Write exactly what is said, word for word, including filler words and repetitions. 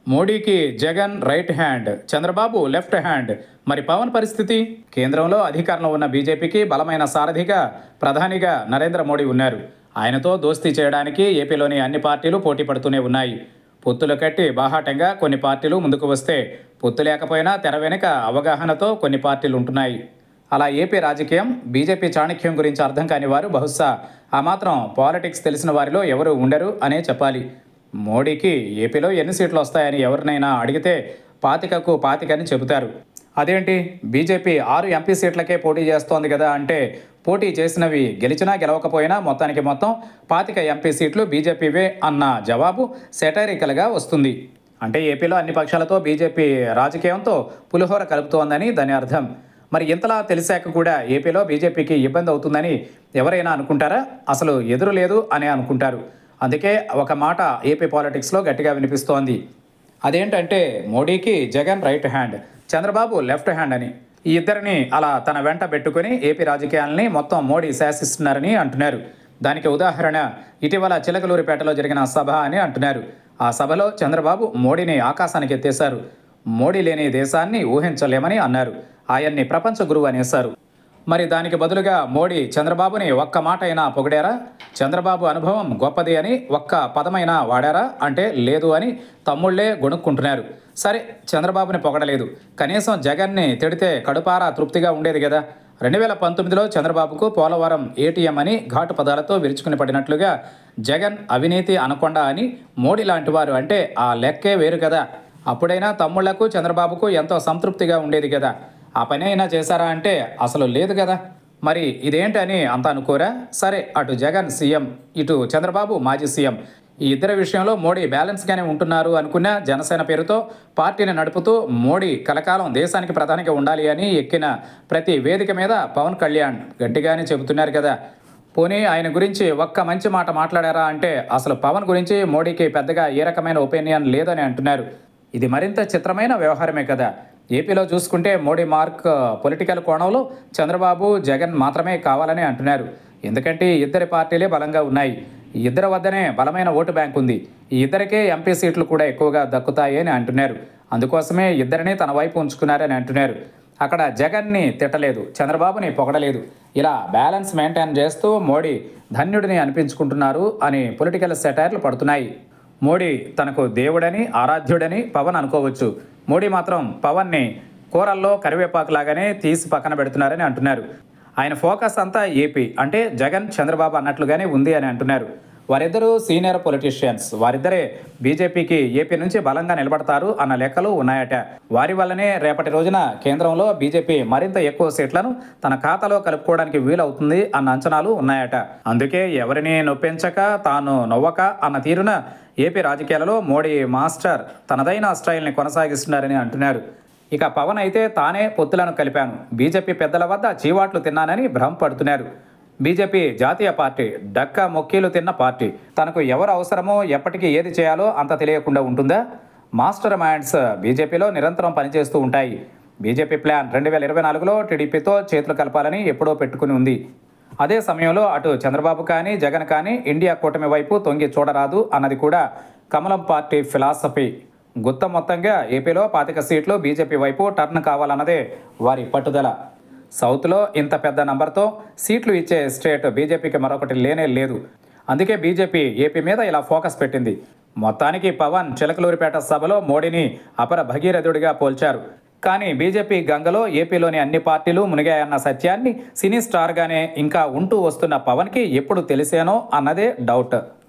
మోడీకి Jagan right hand, Chandrababu left hand. మరి పవన్ పరిస్థితి? కేంద్రంలో అధికారంలో ఉన్న బీజేపీకి బలమైన సారథిగా ప్రధానిగా నరేంద్ర మోడీ ఉన్నారు. ఆయనతో దోస్తీ చేయడానికి ఏపీలోని అన్ని పార్టీలు పోటీ పడుతూనే ఉన్నాయి. పొత్తులు కట్టి బాహాటంగా కొన్ని పార్టీలు ముందుకు వస్తే, పొత్తు లేకపోయినా తెర వెనుక అవగాహనతో కొన్ని పార్టీలు ఉంటున్నాయి. అలా ఏపీ రాజకీయం, బీజేపీ చాణక్యం గురించి అర్థం కాని వారు బహుశా ఆ మాత్రం పాలిటిక్స్ తెలిసిన వారిలో ఎవరు ఉండరు అనే చెప్పాలి. మోడీకి ఏపీలో ఎన్ని సీట్లు వస్తాయని ఎవరినైనా అడిగితే పాతికకు పాతికని చెబుతారు. అదేంటి, బీజేపీ ఆరు ఎంపీ సీట్లకే పోటీ చేస్తోంది కదా అంటే, పోటీ చేసినవి గెలిచినా గెలవకపోయినా మొత్తానికి మొత్తం పాతిక ఎంపీ సీట్లు బీజేపీవే అన్న జవాబు సెటైరికల్గా వస్తుంది. అంటే ఏపీలో అన్ని పక్షాలతో బీజేపీ రాజకీయంతో పులిహోర కలుపుతోందని దాని అర్థం. మరి ఇంతలా తెలిసాక కూడా ఏపీలో బీజేపీకి ఇబ్బంది అవుతుందని ఎవరైనా అనుకుంటారా? అసలు ఎదురు లేదు అనే అనుకుంటారు. అందుకే ఒక మాట ఏపీ పాలిటిక్స్లో గట్టిగా వినిపిస్తోంది. అదేంటంటే, మోడీకి Jagan right hand, Chandrababu left hand అని. ఈ ఇద్దరిని అలా తన వెంట పెట్టుకుని ఏపీ రాజకీయాలని మొత్తం మోడీ శాసిస్తున్నారని అంటున్నారు. దానికి ఉదాహరణ ఇటీవల చిలకలూరిపేటలో జరిగిన సభ అని అంటున్నారు. ఆ సభలో చంద్రబాబు మోడీని ఆకాశానికి ఎత్తేశారు. మోడీ లేని దేశాన్ని ఊహించలేమని అన్నారు. ఆయన్ని ప్రపంచ గురువు అనేశారు. మరి దానికి బదులుగా మోడీ చంద్రబాబుని ఒక్క మాట అయినా పొగిడారా? చంద్రబాబు అనుభవం గొప్పది అని ఒక్క పదమైనా వాడారా అంటే లేదు అని తమ్ముళ్లే గొణుక్కుంటున్నారు. సరే, చంద్రబాబుని పొగడలేదు, కనీసం జగన్ని తిడితే కడుపారా తృప్తిగా ఉండేది కదా. రెండు వేల పంతొమ్మిదిలో చంద్రబాబుకు పోలవరం ఏటీఎం అని ఘాటు పదాలతో విరుచుకుని పడినట్లుగా జగన్ అవినీతి అనకొండ అని మోడీ లాంటి వారు అంటే ఆ లెక్కే వేరు కదా. అప్పుడైనా తమ్ముళ్లకు చంద్రబాబుకు ఎంతో సంతృప్తిగా ఉండేది కదా. ఆ పని అయినా చేశారా అంటే అసలు లేదు కదా. మరి ఇదేంటని అంత అనుకోరా? సరే, అటు జగన్ సీఎం, ఇటు చంద్రబాబు మాజీ సీఎం, ఈ ఇద్దరి విషయంలో మోడీ బ్యాలెన్స్గానే ఉంటున్నారు అనుకున్న జనసేన పేరుతో పార్టీని నడుపుతూ మోడీ కలకాలం దేశానికి ప్రధానిగా ఉండాలి అని ఎక్కిన ప్రతి వేదిక మీద పవన్ కళ్యాణ్ గట్టిగానే చెబుతున్నారు కదా. పోనీ ఆయన గురించి ఒక్క మంచి మాట మాట్లాడారా అంటే అసలు పవన్ గురించి మోడీకి పెద్దగా ఏ రకమైన ఒపీనియన్ లేదని అంటున్నారు. ఇది మరింత చిత్రమైన వ్యవహారమే కదా. ఏపీలో చూసుకుంటే మోడీ మార్క్ పొలిటికల్ కోణంలో చంద్రబాబు జగన్ మాత్రమే కావాలని అంటున్నారు. ఎందుకంటే ఈ ఇద్దరి పార్టీలే బలంగా ఉన్నాయి. ఈ ఇద్దరి వద్దనే బలమైన ఓటు బ్యాంక్ ఉంది. ఈ ఇద్దరికే ఎంపీ సీట్లు కూడా ఎక్కువగా దక్కుతాయి అని అంటున్నారు. అందుకోసమే ఇద్దరిని తన వైపు ఉంచుకున్నారని అంటున్నారు. అక్కడ జగన్ని తిట్టలేదు, చంద్రబాబుని పొగడలేదు. ఇలా బ్యాలెన్స్ మెయింటైన్ చేస్తూ మోడీ ధన్యుడిని అనిపించుకుంటున్నారు అని పొలిటికల్ సెటైర్లు పడుతున్నాయి. మోడీ తనకు దేవుడని, ఆరాధ్యుడని పవన్ అనుకోవచ్చు. మోడీ మాత్రం పవన్ని కూరల్లో కరివేపాకులాగానే తీసి పక్కన పెడుతున్నారని అంటున్నారు. ఆయన ఫోకస్ అంతా ఏపీ అంటే జగన్, చంద్రబాబు అన్నట్లుగానే ఉంది అని అంటున్నారు. వారిద్దరూ సీనియర్ పొలిటీషియన్స్. వారిద్దరే బీజేపీకి ఏపీ నుంచి బలంగా నిలబడతారు అన్న లెక్కలు ఉన్నాయట. వారి వల్లనే రేపటి రోజున కేంద్రంలో బీజేపీ మరింత ఎక్కువ సీట్లను తన ఖాతాలో కలుపుకోవడానికి వీలవుతుంది అన్న అంచనాలు ఉన్నాయట. అందుకే ఎవరిని నొప్పించక తాను నవ్వక అన్న తీరున ఏపీ రాజకీయాలలో మోడీ మాస్టర్ తనదైన స్టైల్ని కొనసాగిస్తున్నారని అంటున్నారు. ఇక పవన్ అయితే తానే పొత్తులను కలిపాను, బీజేపీ పెద్దల వద్ద చీవాట్లు తిన్నానని భ్రమపడుతున్నారు. బీజేపీ జాతీయ పార్టీ, డక్క మొక్కీలు తిన్న పార్టీ. తనకు ఎవరు అవసరమో, ఎప్పటికీ ఏది చేయాలో అంత తెలియకుండా ఉంటుందా? మాస్టర్ మైండ్స్ బీజేపీలో నిరంతరం పనిచేస్తూ ఉంటాయి. బీజేపీ ప్లాన్ రెండు వేల ఇరవై నాలుగులో టీడీపీతో చేతులు కలపాలని ఎప్పుడో పెట్టుకుని ఉంది. అదే సమయంలో అటు చంద్రబాబు కానీ జగన్ కానీ ఇండియా కూటమి వైపు తొంగి చూడరాదు అన్నది కూడా కమలం పార్టీ ఫిలాసఫీ. గుత్త మొత్తంగా ఏపీలో పాతిక సీట్లు బీజేపీ వైపు టర్న్ కావాలన్నదే వారి పట్టుదల. సౌత్లో ఇంత పెద్ద నంబర్తో సీట్లు ఇచ్చే స్టేట్ బీజేపీకి మరొకటి లేనే లేదు. అందుకే బీజేపీ ఏపీ మీద ఇలా ఫోకస్ పెట్టింది. మొత్తానికి పవన్ చిలకలూరిపేట సభలో మోడీని అపర భగీరథుడిగా పోల్చారు. కానీ బీజేపీ గంగలో ఏపీలోని అన్ని పార్టీలు మునిగాయన్న సత్యాన్ని సినీ స్టార్గానే ఇంకా ఉంటూ వస్తున్న పవన్కి ఎప్పుడు తెలిసేనో అన్నదే డౌట్.